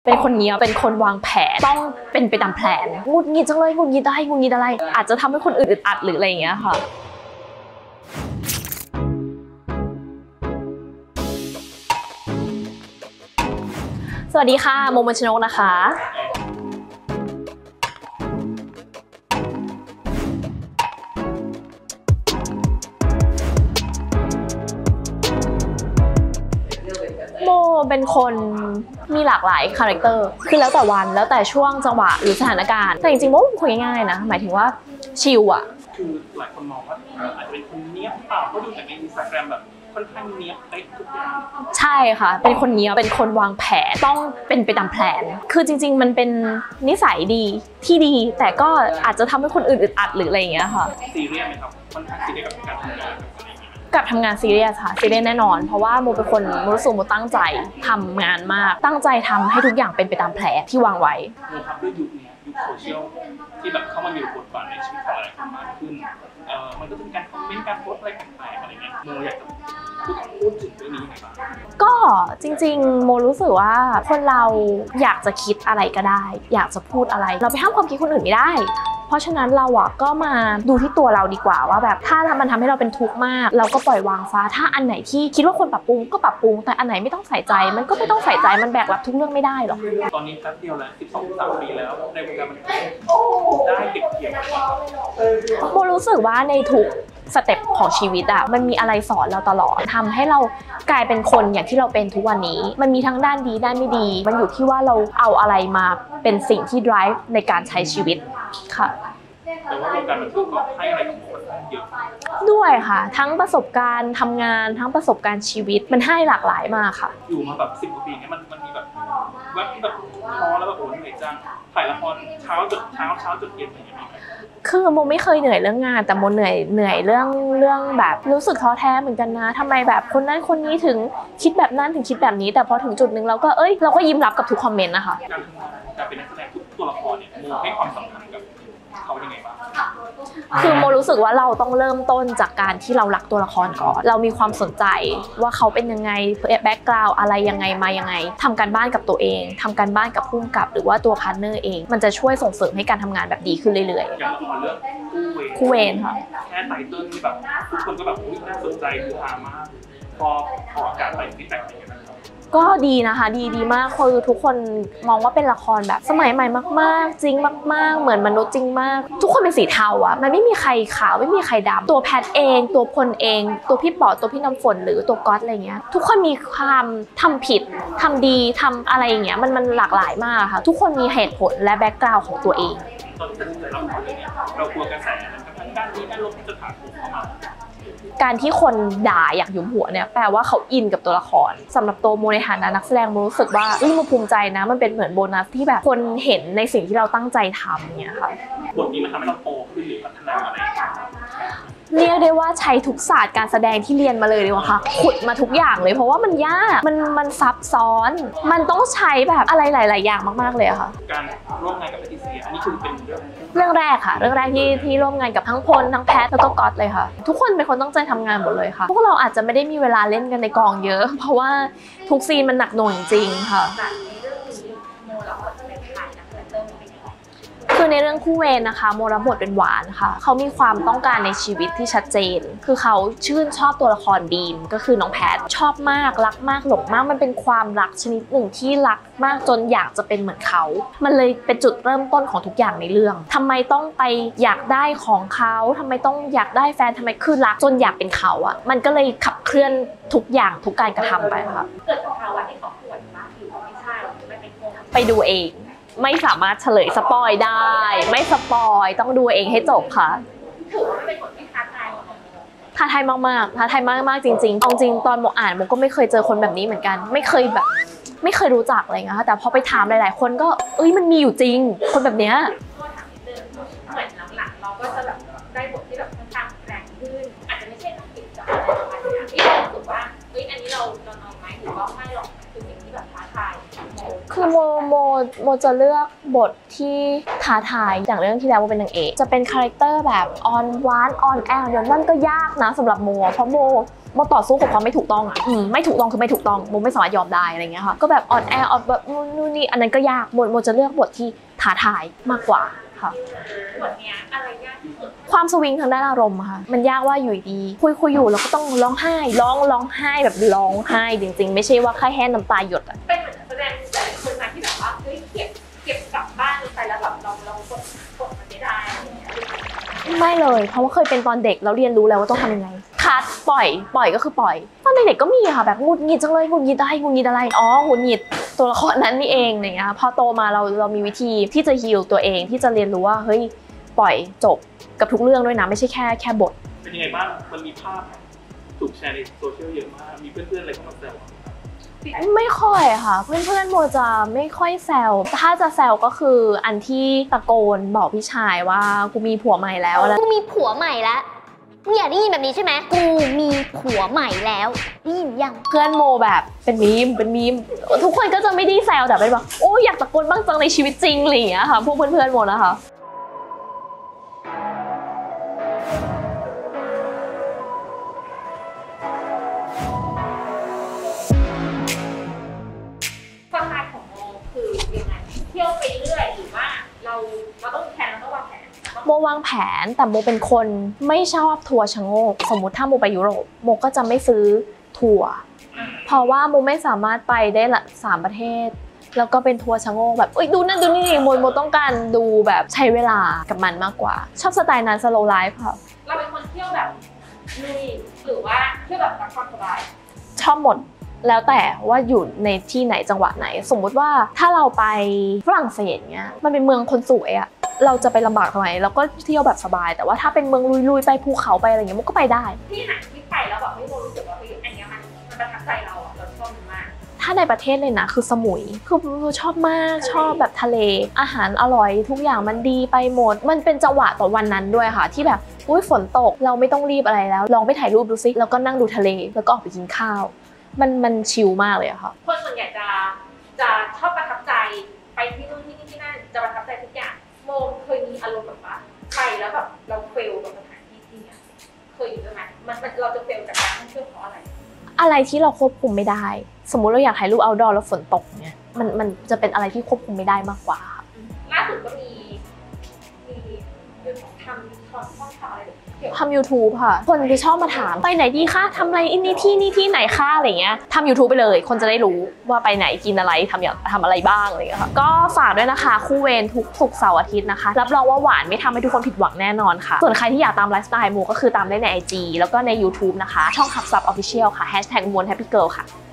เป็นคนเนี้ยเป็นคนวางแผนต้องเป็นไปตามแผนงุดหงิดจังเลยงุดหงิดได้งุดหงิดอะไรอาจจะทำให้คนอื่นอึดอัดหรืออะไรอย่างเงี้ยค่ะสวัสดีค่ะโม มนชนกนะคะโมเป็นคนมีหลากหลายคาแรคเตอร์คือแล้วแต่วันแล้วแต่ช่วงจังหวะหรือสถานการณ์แต่จริงๆโมเป็นคนง่ายๆนะหมายถึงว่าชิลอะคือหลายคนมองว่าอาจจะเป็นคนเนี้ยเปล่าก็ดูจากใน Instagram แบบค่อนข้างเนี้ยเป๊ะทุกอย่างใช่ค่ะเป็นคนเนี้ยเป็นคนวางแผนต้องเป็นไปตามแผนคือจริงๆมันเป็นนิสัยดีที่ดีแต่ก็อาจจะทำให้คนอื่นอึดอัดหรืออะไรอย่างเงี้ยค่ะซีเรียสไหมครับค่อนข้างซีเรียสกับการทำงานกับทำงานซีเรียสค่ะซีเรียสแน่นอนเพราะว่าโมเป็นคนรู้สึกโมตั้งใจทำงานมากตั้งใจทำให้ทุกอย่างเป็นไปตามแผนที่วางไว้โมครับด้วยยุคนี้ยุคโซเชียลที่แบบเข้ามามีบทบาทในชีวิตของหลายคนมากขึ้นมันก็จะมีการคอมเมนต์การโพสต์อะไรแปลกๆอะไรเงี้ยโมอยากจะพูดถึงเรื่องนี้ยังไงบ้างก็จริงๆโมรู้สึกว่าคนเราอยากจะคิดอะไรก็ได้อยากจะพูดอะไรเราไปห้ามความคิดคนอื่นไม่ได้เพราะฉะนั้นเราอ่ะก็มาดูที่ตัวเราดีกว่าว่าแบบถ้ามันทำให้เราเป็นทุกข์มากเราก็ปล่อยวางซะถ้าอันไหนที่คิดว่าควรปรับปรุงก็ปรับปรุงแต่อันไหนไม่ต้องใส่ใจมันก็ไม่ต้องใส่ใจมันแบกรับทุกเรื่องไม่ได้หรอกตอนนี้แป๊บเดียวแล้ว12-13 ปีแล้วในวงการบันเทิงได้เก็บเกี่ยวโมรู้สึกว่าในทุกสเต็ปของชีวิตอ่ะมันมีอะไรสอนเราตลอดทำให้เรากลายเป็นคนอย่างที่เราเป็นทุกวันนี้มันมีทั้งด้านดีด้านไม่ดีมันอยู่ที่ว่าเราเอาอะไรมาเป็นสิ่งที่ drive ในการใช้ชีวิตค่ะแต่ว่าวงการบันเทิงก็ให้อะไรกับคนเยอะด้วยค่ะทั้งประสบการณ์ทำงานทั้งประสบการณ์ชีวิตมันให้หลากหลายมากค่ะอยู่มาแบบ10 กว่าปีนี้มันมีแบบแวบที่แบบท้อแล้วแบบโอ้เหนื่อยจังถ่ายละครเช้าจดเย็นอะไรอย่างเงี้ยคือโมไม่เคยเหนื่อยเรื่องงานแต่โมเหนื่อยเรื่องแบบรู้สึกท้อแท้เหมือนกันนะทำไมแบบคนนั้นคนนี้ถึงคิดแบบนั้นถึงคิดแบบนี้แต่พอถึงจุดนึงเราก็ยิ้มรับกับทุกคอมเมนต์นะคะการทำงานการเป็นนักแสดงทุกตัวละครเนี่ยโมให้ความสำคัญกับเขายังไงบ้างคือโมรู้สึกว่าเราต้องเริ่มต้นจากการที่เรารักตัวละครก่อนเรามีความสนใจว่าเขาเป็นยังไงแบ็กกราวด์อะไรยังไงมายังไงทำการบ้านกับตัวเองทำการบ้านกับผู้กำกับหรือว่าตัวพาร์ทเนอร์เองมันจะช่วยส่งเสริมให้การทำงานแบบดีขึ้นเรื่อยๆอย่างละครเรื่องคู่เวรค่ะแค่ไตเติ้ลที่แบบทุกคนก็แบบน่าสนใจคือฮามากพออากาศไปฟีดแบ็กอะไรอย่างเงี้ยก็ดีนะคะดีมากคือทุกคนมองว่าเป็นละครแบบสมัยใหม่มากๆจริงมากๆเหมือนมนุษย์จริงมากทุกคนเป็นสีเทาอ่ะมันไม่มีใครขาวไม่มีใครดำตัวแพทเองตัวพลเองตัวพี่ปอตัวพี่น้ำฝนหรือตัวก๊อตอะไรเงี้ยทุกคนมีความทำผิดทำดีทำอะไรอย่างเงี้ยมันหลากหลายมากค่ะทุกคนมีเหตุผลและแบ็กกราวด์ของตัวเองตอนที่ตัดสินใจรับละครเรื่องนี้เรากลัวกระแสทั้งด้านดีด้านลบที่จะถาโถมเข้ามาการที่คนด่าอยากหยุมหัวเนี่ยแปลว่าเขาอินกับตัวละครสำหรับตัวโมในฐานะนักแสดงโมรู้สึกว่าโมภูมิใจนะมันเป็นเหมือนโบนัสที่แบบคนเห็นในสิ่งที่เราตั้งใจทำเนี่ยค่ะบทนี้มันทำให้เราโตขึ้นหรือพัฒนาอะไรเรียกได้ว่าใช้ทุกศาสตร์การแสดงที่เรียนมาเลยดีกว่าค่ะขุดมาทุกอย่างเลยเพราะว่ามันยากมันซับซ้อนมันต้องใช้แบบอะไรหลายๆอย่างมากๆเลยค่ะการร่วมงานกับแพทริเซียอันนี้คือเป็นเรื่องแรกค่ะเรื่องแรกที่ร่วมงานกับทั้งพลทั้งแพทแล้วก็ก๊อตเลยค่ะทุกคนเป็นคนตั้งใจทำงานหมดเลยค่ะพวกเราอาจจะไม่ได้มีเวลาเล่นกันในกองเยอะเพราะว่าทุกซีนมันหนักหน่วงจริงค่ะคือในเรื่องคู่เวรนะคะโมรับบทเป็นหวานค่ะเขามีความต้องการในชีวิตที่ชัดเจนคือเขาชื่นชอบตัวละครบีมก็คือน้องแพทชอบมากรักมากหลงมากมันเป็นความรักชนิดหนึ่งที่รักมากจนอยากจะเป็นเหมือนเขามันเลยเป็นจุดเริ่มต้นของทุกอย่างในเรื่องทำไมต้องไปอยากได้ของเขาทำไมต้องอยากได้แฟนทำไมคือรักจนอยากเป็นเขาอ่ะมันก็เลยขับเคลื่อนทุกอย่างทุกการกระทำไปค่ะเกิดภาวะที่เขาปวดมากหรือว่าไม่ใช่ไม่เป็นไปดูเองไม่สามารถเฉลยสปอยได้ไม่สปอยต้องดูเองให้จบค่ะถือว่าเป็นบทที่ท้าทายท้าทายมากๆท้าทายมากๆจริงๆเอาจริงตอนโมอ่านโมก็ไม่เคยเจอคนแบบนี้เหมือนกันไม่เคยรู้จักอะไรเงี้ยแต่พอไปถามหลายๆคนก็มันมีอยู่จริงคนแบบเนี้ยเหมือนหลังๆเราก็จะแบบได้บทที่แบบค่อนข้างแรงขึ้นอาจจะไม่ใช่นักกิจจอะไรประมาณนี้ที่เรารู้สึกว่าอันนี้เรานอนไหมหรือว่าไม่หรอกคือสิ่งที่แบบท้าทายคือโมจะเลือกบทที่ท้าทายอย่างเรื่องที่แล้วโมเป็นนางเอกจะเป็นคาแรคเตอร์แบบออนหวานออนแอลเดี๋ยวนั่นก็ยากนะสำหรับโมเพราะโมโมต่อสู้กับความไม่ถูกต้องอ่ะไม่ถูกต้องคือไม่ถูกต้องโมไม่สามารถยอมได้อะไรเงี้ยค่ะก็แบบอ่อนแอแบบนู่นนี่อันนั้นก็ยากโมจะเลือกบทที่ท้าทายมากกว่าค่ะบทเนี้ยอะไรยากที่สุดความสวิงทางด้านอารมณ์ค่ะมันยากว่าอยู่ดีคุยอยู่แล้วก็ต้องร้องไห้ร้องไห้แบบร้องไห้จริงๆไม่ใช่ว่าแค่น้ำตาหยดอ่ะเป็นเหมือนแสดงหลายคนมาที่แบบว่าเฮ้ยเก็บกลับบ้านไปแล้วแบบเรากดมันไม่ได้อะไรอย่างเงี้ยไม่เลยเพราะว่าเคยเป็นตอนเด็กแล้วเรียนรู้แล้วว่าต้องทำยังไงคัดปล่อยก็คือปล่อยตอนเด็กๆก็มีค่ะแบบหงุดหงิดจังเลยหงุดหงิดอะไรหงุดหงิดอะไรอ๋อหงุดหงิดตัวละครนั้นนี่เองอย่างเงี้ยพอโตมาเรามีวิธีที่จะฮีลตัวเองที่จะเรียนรู้ว่าเฮ้ยปล่อยจบกับทุกเรื่องด้วยนะไม่ใช่แค่บทเป็นยังไงบ้างมันมีภาพถูกแชร์ในโซเชียลเยอะมากมีเพื่อนๆอะไรเข้ามาแซวไม่ค่อยค่ะเพื่อนโมจะไม่ค่อยแซวถ้าจะแซวก็คืออันที่ตะโกนบอกพี่ชายว่ากูมีผัวใหม่แล้วอะไรกูมีผัวใหม่แล้วมึงอยากได้ยินแบบนี้ใช่ไหมกูมีผัวใหม่แล้วได้ยินยังเพื่อนโมแบบเป็นมีมทุกคนก็จะไม่ได้แซวแต่เป็นแบบโอ้อยากตะโกนบ้างจังในชีวิตจริงอะไรอย่างเงี้ยค่ะพวกเพื่อนโมนะคะเที่ยวไปเรื่อยหรือว่าเราต้องแผนเราต้องวางแผนโมวางแผนแต่โมเป็นคนไม่ชอบทัวร์ชะโงกสมมุติถ้าโมไปยุโรปโมก็จะไม่ซื้อทัวร์เพราะว่าโมไม่สามารถไปได้ละ3 ประเทศแล้วก็เป็นทัวร์ชะโงกแบบดูนั่นดูนี่โมต้องการดูแบบใช้เวลากับมันมากกว่าชอบสไตล์นั้น slow life ค่ะเราเป็นคนเที่ยวแบบลุยหรือว่าเที่ยวแบบรักความสบายชอบหมดแล้วแต่ว่าอยู่ในที่ไหนจังหวะไหนสมมุติว่าถ้าเราไปฝรั่งเศสเงี้ยมันเป็นเมืองคนสวยอะเราจะไปลำบากทำไมเราก็เที่ยวแบบสบายแต่ว่าถ้าเป็นเมืองลุยๆไปภูเขาไปอะไรเงี้ยมันก็ไปได้ที่ไหนที่ไปแล้วแบบไม่รู้สึกว่าอันนี้มันประทับใจเราชอบมากถ้าในประเทศเลยนะคือสมุยคือชอบมากชอบแบบทะเลอาหารอร่อยทุกอย่างมันดีไปหมดมันเป็นจังหวะต่อวันนั้นด้วยค่ะที่แบบฝนตกเราไม่ต้องรีบอะไรแล้วลองไปถ่ายรูปดูซิแล้วก็นั่งดูทะเลแล้วก็ออกไปกินข้าวมันชิลมากเลยอะค่ะคนส่วนใหญ่จะชอบประทับใจไปที่นู่นที่นี่ที่นั่นจะประทับใจทุกอย่างโมเคยมีอารมณ์แบบว่าไปแล้วแบบเราเฟลกับสถานที่ที่นี่เคยอยู่ไหมมันเราจะเฟลจากการท่องเที่ยวเพราะอะไรที่เราควบคุมไม่ได้สมมุติเราอยากถ่ายรูป outdoor แล้วฝนตกเนี่ยมันจะเป็นอะไรที่ควบคุมไม่ได้มากกว่าล่าสุดก็มีทำช่องอะไรทำ YouTube ค่ะคนจะชอบมาถามไปไหนดีคะทำอะไรนี่ที่ไหนคะอะไรเงี้ยทำ YouTube ไปเลยคนจะได้รู้ว่าไปไหนกินอะไรทำอะไรบ้างอะไรเงี้ยค่ะก็ฝากด้วยนะคะคู่เวรทุกศุกร์เสาร์อาทิตย์นะคะรับรองว่าหวานไม่ทำให้ทุกคนผิดหวังแน่นอนค่ะส่วนใครที่อยากตามไลฟ์สไตล์โมก็คือตามได้ใน IG แล้วก็ใน YouTube นะคะช่อง Hub Sub Official ค่ะ #MoonHappyGirl ค่ะ